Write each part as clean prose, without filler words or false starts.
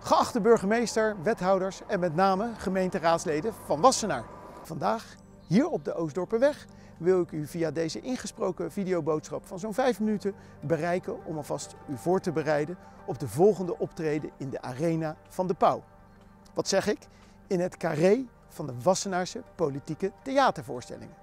Geachte burgemeester, wethouders en met name gemeenteraadsleden van Wassenaar. Vandaag, hier op de Oostdorperweg, wil ik u via deze ingesproken videoboodschap van zo'n 5 minuten bereiken om alvast u voor te bereiden op de volgende optreden in de arena van de Pauw. Wat zeg ik? In het carré van de Wassenaarse politieke theatervoorstellingen.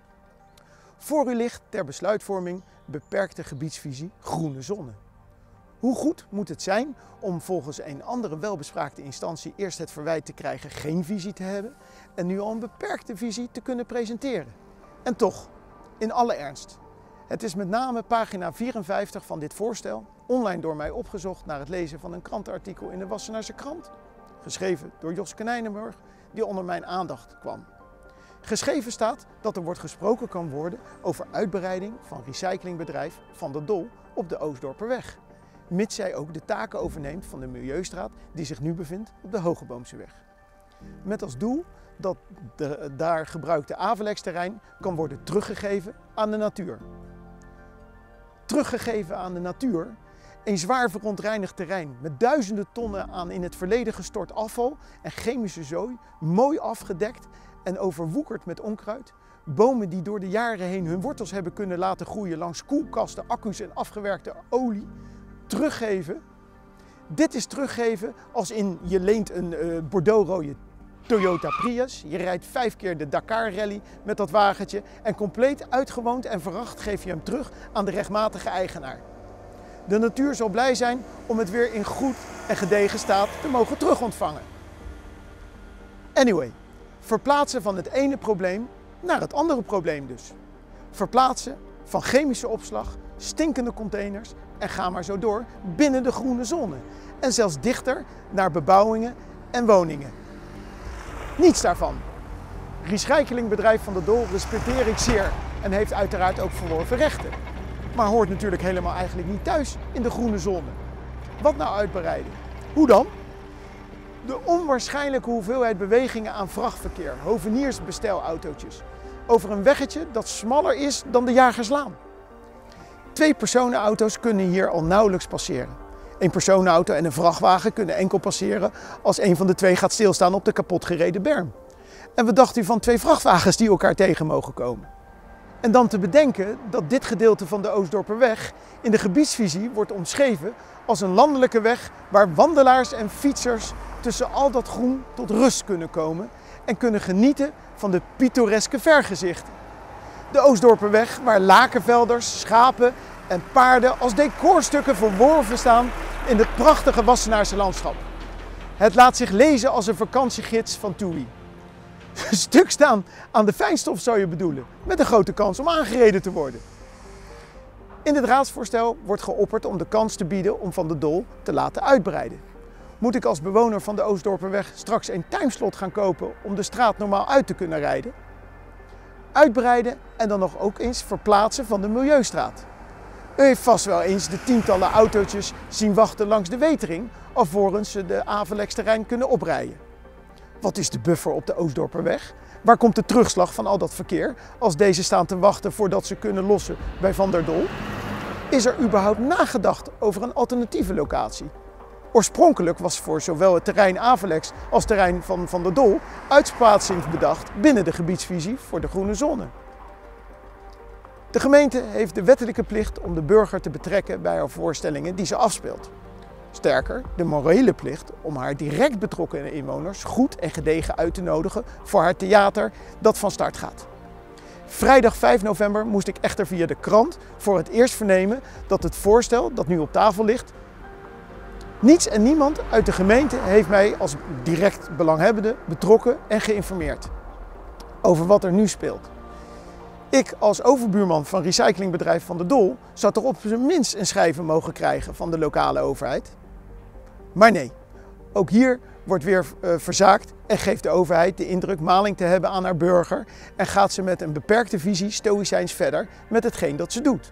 Voor u ligt ter besluitvorming beperkte gebiedsvisie Groene Zone. Hoe goed moet het zijn om volgens een andere welbespraakte instantie eerst het verwijt te krijgen geen visie te hebben en nu al een beperkte visie te kunnen presenteren? En toch, in alle ernst, het is met name pagina 54 van dit voorstel, online door mij opgezocht naar het lezen van een krantenartikel in de Wassenaarse krant, geschreven door Joske Nijnenburg, die onder mijn aandacht kwam. Geschreven staat dat er wordt gesproken kan worden over uitbreiding van recyclingbedrijf Van der Dol op de Oostdorperweg, mits zij ook de taken overneemt van de Milieustraat die zich nu bevindt op de Hogeboomseweg. Met als doel dat daar gebruikte Avelex-terrein kan worden teruggegeven aan de natuur. Teruggegeven aan de natuur, een zwaar verontreinigd terrein met duizenden tonnen aan in het verleden gestort afval en chemische zooi, mooi afgedekt en overwoekerd met onkruid. Bomen die door de jaren heen hun wortels hebben kunnen laten groeien langs koelkasten, accu's en afgewerkte olie. Teruggeven. Dit is teruggeven als in je leent een bordeaux-rode Toyota Prius. Je rijdt 5 keer de Dakar Rally met dat wagentje en compleet uitgewoond en veracht geef je hem terug aan de rechtmatige eigenaar. De natuur zal blij zijn om het weer in goed en gedegen staat te mogen terugontvangen. Anyway, verplaatsen van het ene probleem naar het andere probleem dus. Verplaatsen van chemische opslag, stinkende containers en ga maar zo door binnen de groene zone. En zelfs dichter naar bebouwingen en woningen. Niets daarvan. Recyclingbedrijf Van der Dol respecteer ik zeer en heeft uiteraard ook verworven rechten. Maar hoort natuurlijk helemaal eigenlijk niet thuis in de groene zone. Wat nou uitbreiden? Hoe dan? De onwaarschijnlijke hoeveelheid bewegingen aan vrachtverkeer, hoveniersbestelautootjes, over een weggetje dat smaller is dan de Jagerslaan. 2 personenauto's kunnen hier al nauwelijks passeren. Een personenauto en een vrachtwagen kunnen enkel passeren als een van de 2 gaat stilstaan op de kapotgereden berm. En wat dacht u van 2 vrachtwagens die elkaar tegen mogen komen? En dan te bedenken dat dit gedeelte van de Oostdorperweg in de gebiedsvisie wordt omschreven als een landelijke weg waar wandelaars en fietsers tussen al dat groen tot rust kunnen komen en kunnen genieten van de pittoreske vergezichten. De Oostdorperweg waar lakenvelders, schapen en paarden als decorstukken verworven staan in het prachtige Wassenaarse landschap. Het laat zich lezen als een vakantiegids van TUI. Stuk staan aan de fijnstof zou je bedoelen, met een grote kans om aangereden te worden. In het raadsvoorstel wordt geopperd om de kans te bieden om Van der Dol te laten uitbreiden. Moet ik als bewoner van de Oostdorperweg straks een timeslot gaan kopen om de straat normaal uit te kunnen rijden? Uitbreiden en dan nog ook eens verplaatsen van de Milieustraat. U heeft vast wel eens de tientallen autootjes zien wachten langs de wetering alvorens ze de Avelex-terrein kunnen oprijden. Wat is de buffer op de Oostdorperweg? Waar komt de terugslag van al dat verkeer als deze staan te wachten voordat ze kunnen lossen bij Van der Dol? Is er überhaupt nagedacht over een alternatieve locatie? Oorspronkelijk was voor zowel het terrein Avelex als het terrein van Van der Dol uitsplaatsing bedacht binnen de gebiedsvisie voor de groene zone. De gemeente heeft de wettelijke plicht om de burger te betrekken bij haar voorstellingen die ze afspeelt. Sterker, de morele plicht om haar direct betrokken inwoners goed en gedegen uit te nodigen voor haar theater dat van start gaat. Vrijdag 5 november moest ik echter via de krant voor het eerst vernemen dat het voorstel dat nu op tafel ligt, niets en niemand uit de gemeente heeft mij als direct belanghebbende betrokken en geïnformeerd over wat er nu speelt. Ik als overbuurman van recyclingbedrijf Van der Dol zou toch op zijn minst een schrijven mogen krijgen van de lokale overheid. Maar nee, ook hier wordt weer verzaakt en geeft de overheid de indruk maling te hebben aan haar burger en gaat ze met een beperkte visie stoïcijns verder met hetgeen dat ze doet.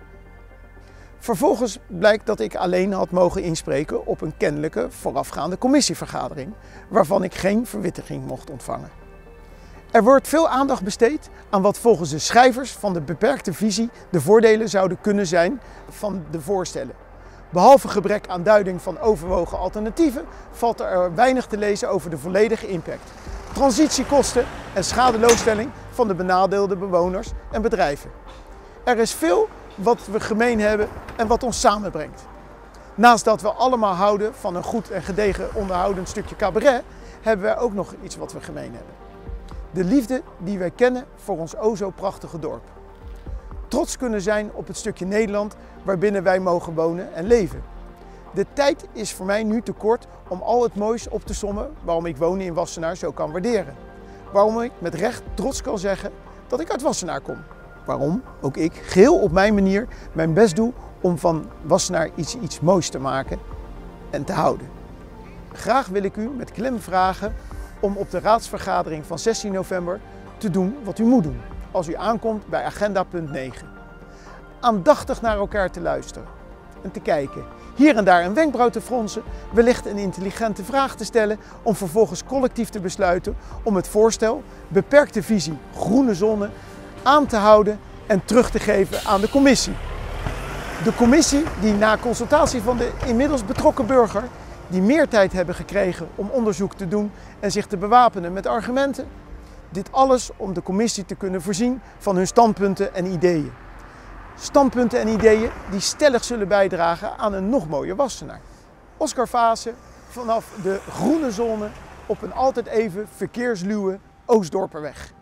Vervolgens blijkt dat ik alleen had mogen inspreken op een kennelijke voorafgaande commissievergadering, waarvan ik geen verwittiging mocht ontvangen. Er wordt veel aandacht besteed aan wat volgens de schrijvers van de beperkte visie de voordelen zouden kunnen zijn van de voorstellen. Behalve gebrek aan duiding van overwogen alternatieven valt er weinig te lezen over de volledige impact, transitiekosten en schadeloosstelling van de benadeelde bewoners en bedrijven. Er is veel wat we gemeen hebben en wat ons samenbrengt. Naast dat we allemaal houden van een goed en gedegen onderhoudend stukje cabaret, hebben wij ook nog iets wat we gemeen hebben. De liefde die wij kennen voor ons o zo prachtige dorp. Trots kunnen zijn op het stukje Nederland waarbinnen wij mogen wonen en leven. De tijd is voor mij nu te kort om al het moois op te sommen waarom ik wonen in Wassenaar zo kan waarderen. Waarom ik met recht trots kan zeggen dat ik uit Wassenaar kom. Waarom ook ik geheel op mijn manier mijn best doe om van Wassenaar iets moois te maken en te houden. Graag wil ik u met klem vragen om op de raadsvergadering van 16 november te doen wat u moet doen als u aankomt bij agenda punt 9. Aandachtig naar elkaar te luisteren en te kijken. Hier en daar een wenkbrauw te fronsen, wellicht een intelligente vraag te stellen om vervolgens collectief te besluiten om het voorstel beperkte visie groene zone aan te houden en terug te geven aan de commissie. De commissie die na consultatie van de inmiddels betrokken burger, die meer tijd hebben gekregen om onderzoek te doen en zich te bewapenen met argumenten. Dit alles om de commissie te kunnen voorzien van hun standpunten en ideeën. Standpunten en ideeën die stellig zullen bijdragen aan een nog mooier Wassenaar. Oscar Vaassen vanaf de groene zone op een altijd even verkeersluwe Oostdorperweg.